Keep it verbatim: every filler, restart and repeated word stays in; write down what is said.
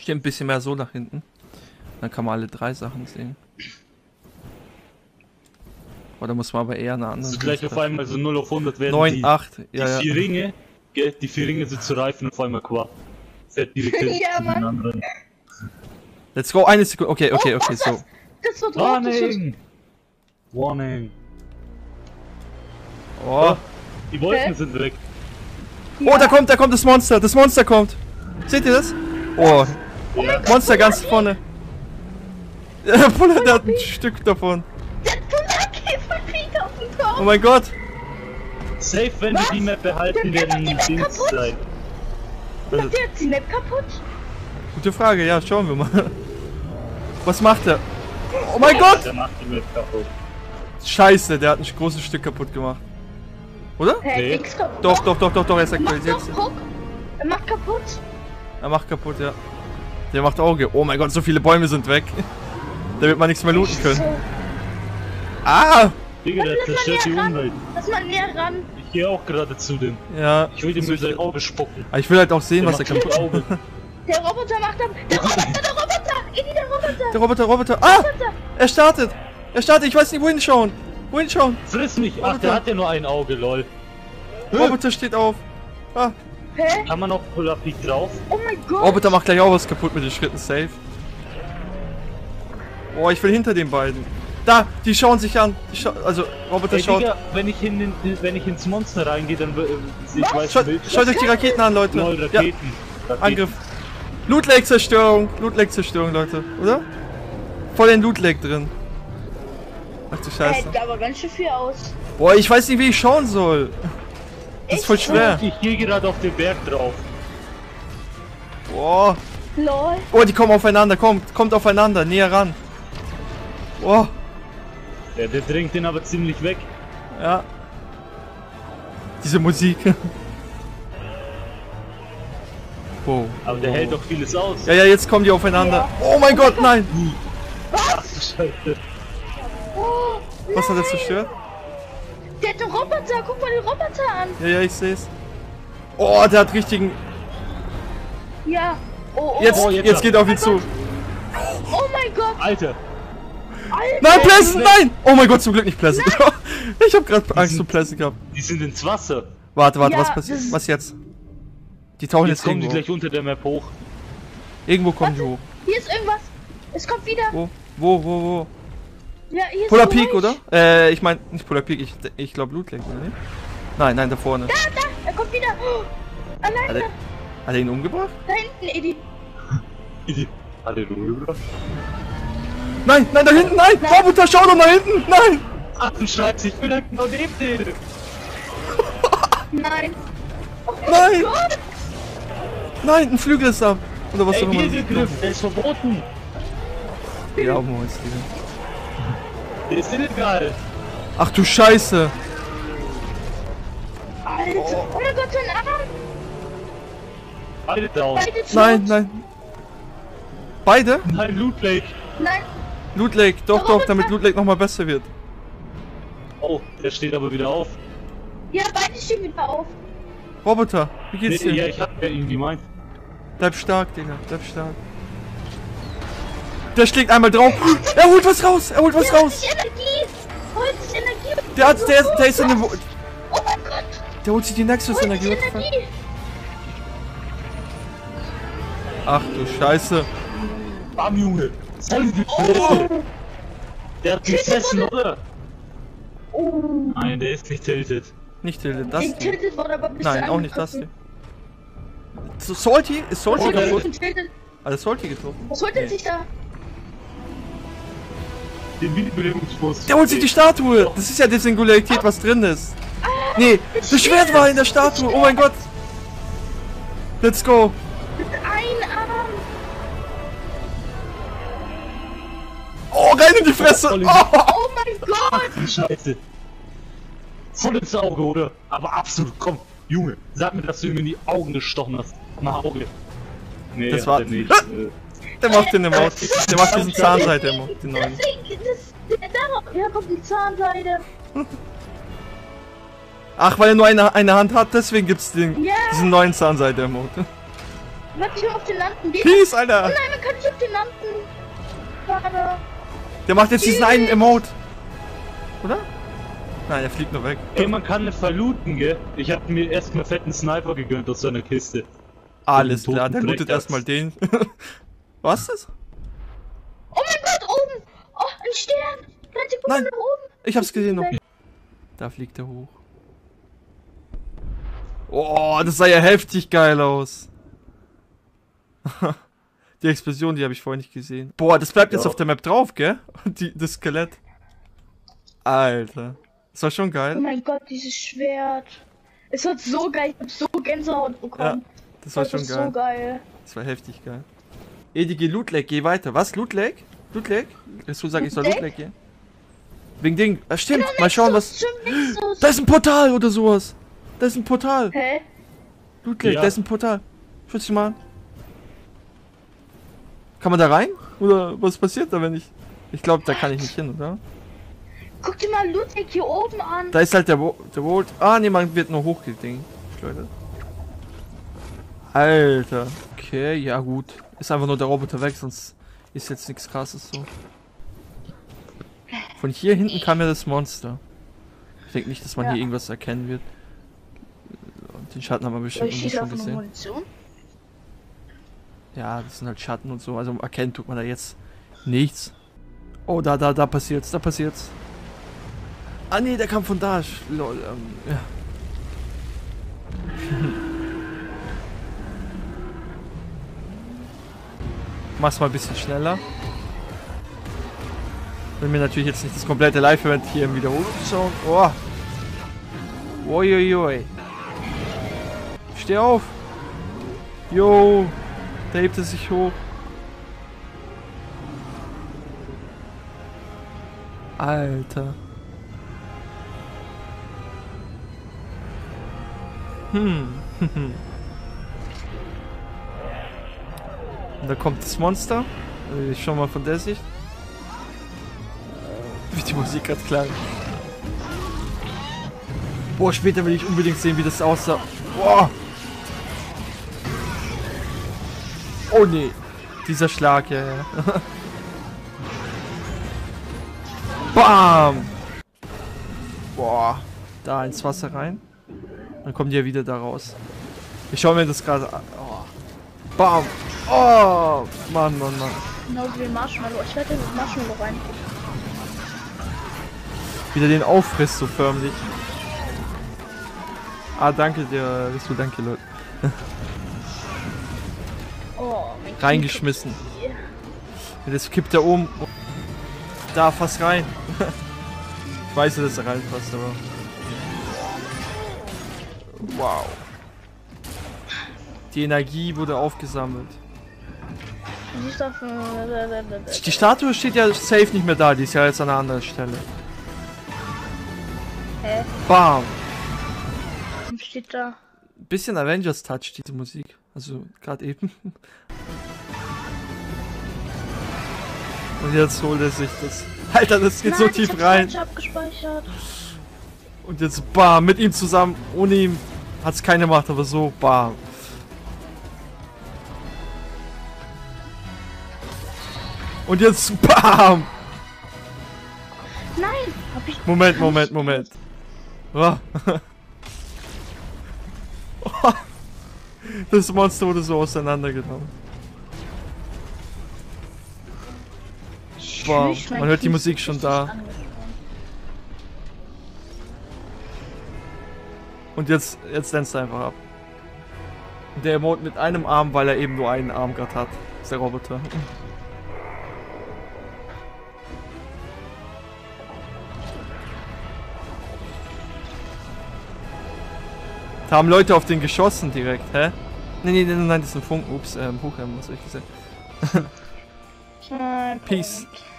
Stimmt, ein bisschen mehr so nach hinten. Dann kann man alle drei Sachen sehen. Oder muss man aber eher eine andere. Das ist gleich auf einmal so null auf hundert werden. neun, acht, ja, die ja. vier Ringe, gell, die vier Ringe sind zu Reifen und auf einmal Quad. Fährt direkt hin. Ja, Mann. Let's go, eine Sekunde. Okay, okay, okay, so. Das wird rot. Warning! Warning! Oh. Die Wolken Hä? sind weg. Oh, da kommt, da kommt das Monster. Das Monster kommt. Seht ihr das? Oh. Monster ganz vorne. Der Puller, der hat ein Stück davon. Der Tulakäfer kriegt auf den Kopf. Oh mein Gott. Safe, wenn wir die Map behalten, Der werden macht die Map Dings kaputt. sein. Macht der jetzt die Map kaputt? Gute Frage, ja, schauen wir mal. Was macht er? Oh mein Gott! Der macht die Map kaputt. Scheiße, der hat ein großes Stück kaputt gemacht. Oder? Hä, Nee. nix kaputt. Doch, doch, doch, doch, doch, er ist Er macht aktualisiert. doch, guck. Er macht kaputt. Er macht kaputt, ja. Der macht Auge. Oh mein Gott, so viele Bäume sind weg. Da wird man nichts mehr looten können. So. Ah! Digga, der Lass mal zerstört die näher ran. Umwelt. Lass mal näher ran. Ich gehe auch gerade zu dem. Ja. Ich will dem mit sein Auge spucken. Aber ich will halt auch sehen, Der was er macht kaputt Auge. Der Roboter macht ab. Der Roboter, der Roboter. Edi, der Roboter. Der Roboter, Roboter. Ah! Roboter. Er startet! Er startet, ich weiß nicht, wohin schauen. Wohin schauen? Friss mich! Ach, der hat ja nur ein Auge, lol. Roboter steht auf. Ah. Hä? Kann man noch Polar Peak drauf? Oh mein Gott. Roboter macht gleich auch was kaputt mit den Schritten, safe. Oh, ich will hinter den beiden. Da, die schauen sich an. Die scha also, Roboter Ey, schaut. Digga, wenn ich, in den, wenn ich ins Monster reingehe, dann äh, sehe ich weiß Schaut, Bild. schaut euch die Raketen an, Leute. Lol, Ja, Raketen. Raketen. Angriff. Loot Lake Zerstörung. Loot Lake Zerstörung, Leute. Oder? Voll in Loot Lake drin. Ach du Scheiße. Hält aber ganz schön viel aus. Boah, ich weiß nicht, wie ich schauen soll. Das ist voll schwer. Ich gehe gerade auf den Berg drauf. Boah. Lol. Oh, die kommen aufeinander. Kommt, kommt aufeinander. Näher ran. Boah. Ja, der drängt den aber ziemlich weg. Ja. Diese Musik. Wow. Aber der wow. hält doch vieles aus. Ja, ja, jetzt kommen die aufeinander. Oh mein Gott, nein. Ach du Scheiße. Oh, Was hat er nein. zerstört? Der hat einen Roboter. Guck mal den Roboter an. Ja, ja, ich seh's. Oh, der hat richtigen... Ja. Oh, oh, Jetzt, Oh, jetzt jetzt hat- geht er auf ihn zu. oh mein Gott. Alter, Alter. Nein, Pleasant, nein! Oh mein Gott, zum Glück nicht Pleasant. Ich hab grad Angst vor Pleasant gehabt. die sind ins Wasser. Warte, warte, Ja, was passiert? das ist- Was jetzt? Die tauchen Jetzt jetzt, kommen die irgendwo. gleich unter der Map hoch. Irgendwo kommen die hoch. Hier ist irgendwas. Es kommt wieder. Wo? Wo, wo, wo? Ja, hier ist Polar so Peak, ruhig. oder? Äh, ich mein, nicht Polar Peak, ich, ich glaube Loot Lake, oder nicht? Nein, nein, da vorne. Da, da. Er kommt wieder. Oh, Hat alleine. er, hat er ihn umgebracht? Da hinten, Edi. Halleluja. Nein, nein, da hinten, nein! Nein. Roboter, schau doch mal hinten! Nein! Ach du Scheiße, ich bin da genau neben denen. Nein. Oh Nein! Gott. Nein, ein Flügel ist ab! Oder was Ey, auch immer. Wirbelgriff, der ist verboten. Ja, Moritz, Digga. Der ist illegal. Ach du Scheiße! Alter. Oh mein Gott, sein Arm. Beide down. Beide tot. Nein, nein. Beide? Nein, Loot Lake. Nein. Loot Lake, doch, Der doch, Roboter. damit Loot Lake nochmal besser wird. Oh, der steht aber wieder auf. Ja, beide stehen wieder auf. Roboter, wie geht's Nee, dir? ja, ich hab ja ihn gemeint. Bleib stark, Digga, bleib stark. Der schlägt einmal drauf. Er holt was raus, er holt was Der holt raus. sich Energie. Holt sich Energie. Der hat, der, ist- der ist in dem... Oh mein Gott. Der holt sich die Holt Nexus-Energie. sich what the fuck? Energie. Ach du Scheiße. Bam, Junge. Voll die Fresse. Der hat gesessen, oder? Oh. Nein, der ist nicht tilted. Nicht tilted, das Den hier. tiltet wurde aber bis Nein, auch nicht das hier. So, Salty? Ist Salty Oh, der- kaputt? Tiltet. Ah, ist Salty getroffen. Was holt er sich da? Den Wiederbelebungsbus. Der holt sich die Statue! Das ist ja die Singularität, was drin ist. Nee, das Schwert war in der Statue! Oh mein Gott! Let's go! Mit einem Arm. Oh, rein in die Fresse! Voll in die- Oh. Oh mein Gott. Ach du Scheiße. Voll ins Auge, oder? Aber absolut, komm, Junge, sag mir, dass du ihm in die Augen gestochen hast. Nach Auge. Nee, Das hat war- er nicht. Äh, Der macht den Maus. Der macht diesen Zahnseite, den neuen. Deswegen, das, der darauf. Ja, kommt die Zahnseide. Ach, weil er nur eine, eine Hand hat, deswegen gibt's den, Ja. diesen neuen Zahnseite-Emote. Warte, ich auf den landen. Geht Peace, Oh Alter! nein, man kann nicht auf den landen. Schade. Der macht jetzt diesen einen Emote. Oder? Nein, er fliegt nur weg. Ey, man kann nicht verlooten, gell? Ich hab mir erstmal fetten Sniper gegönnt aus seiner Kiste. Alles Den klar, toten der lootet Fleckerz. erstmal den. Was ist das? Oh mein Gott, oben. Oh, ein Stern. Leute, guck Nein. mal nach oben. Ich hab's gesehen noch. Da fliegt er hoch. Oh, das sah ja heftig geil aus. Die Explosion, die habe ich vorhin nicht gesehen. Boah, das bleibt jetzt Ja. auf der Map drauf, gell? Die, das Skelett. Alter. Das war schon Oh geil. mein Gott, dieses Schwert. Es wird so geil. Ich hab so Gänsehaut bekommen. Das war Das schon ist geil. so geil. Das war heftig geil. Edi, geh Loot Lake, geh weiter. Was? Loot Lake? Loot Lake? Willst du sagen, ich soll Loot Loot Lake gehen? Wegen Ding. Ah, stimmt. Mal schauen, was. Stimmt, Nexus. Da ist ein Portal oder sowas. Da ist ein Portal. Hä? Loot Lake, Ja. da ist ein Portal. Schutz dich mal an. Kann man da rein? Oder was passiert da, wenn ich... Ich glaube, da kann ich nicht hin, oder? Guck dir mal Ludwig hier oben an. Da ist halt der, Wo der Volt. Ah, ne, man wird nur hochgedingt. Leute. Alter. Okay, ja gut. Ist einfach nur der Roboter weg, sonst ist jetzt nichts krasses so. Von hier hinten kam ja das Monster. Ich denke nicht, dass man Ja. hier irgendwas erkennen wird. Und den Schatten haben wir Oh, bestimmt ich irgendwo schieße schon auf eine gesehen. Munition. Ja, das sind halt Schatten und so. Also erkennen tut man da jetzt nichts. Oh, da, da, da passiert's, da passiert's. Ah nee, der kam von da. Sch- Lol, ähm, ja. Mach's mal ein bisschen schneller. Will mir natürlich jetzt nicht das komplette Live-Event hier im Wiederholung schauen. Oh. Uiuiui. Steh auf. Jo. Da hebt es sich hoch. Alter. Hm. Und da kommt das Monster. Also ich schau mal von der Sicht. Wie die Musik gerade klang. Boah, später will ich unbedingt sehen, wie das aussah. Boah. Oh nee. Dieser Schlag, ja, ja. Bam! Boah. Da ins Wasser rein. Dann kommen die ja wieder da raus. Ich schaue mir das gerade an. Oh. Bam! Oh! Mann, Mann, Mann. Genauso wie Marshmallow. Ich werde mit Marshmallow rein. Wieder den auffrisst, so förmlich. Ah, danke dir. Bist du, danke, Leute. Oh, mein Knie Reingeschmissen. tut weh. Jetzt kippt er um. Da, fast rein. Ich weiß ja, dass er reinpasst, aber... Wow. Die Energie wurde aufgesammelt. Siehst du auf, äh, Die Statue steht ja safe nicht mehr da, die ist ja jetzt an einer anderen Stelle. Hä? Bam! Was steht da? Bisschen Avengers-Touch, diese Musik. Also, gerade eben. Und jetzt holt er sich das. Alter, das geht so Nein, tief ich hab's rein. falsch abgespeichert. Und jetzt bam, mit ihm zusammen. Ohne ihn hat's keine Macht, aber so bam. Und jetzt bam! Nein, hab ich. Moment, Moment, Moment. Oh. Das Monster wurde so auseinandergenommen. Wow, Tschüss, mein man hört die Knie Musik ist schon richtig da. angespannt. Und jetzt, jetzt lernst du einfach ab. Und der Emote mit einem Arm, weil er eben nur einen Arm gerade hat. Das ist der Roboter. Da haben Leute auf den geschossen direkt, hä? Nee, nee, nee, nein, das ist ein Funken. Ups, ähm, Hochheim, was soll ich gesagt? Nein, Peace. Punkt.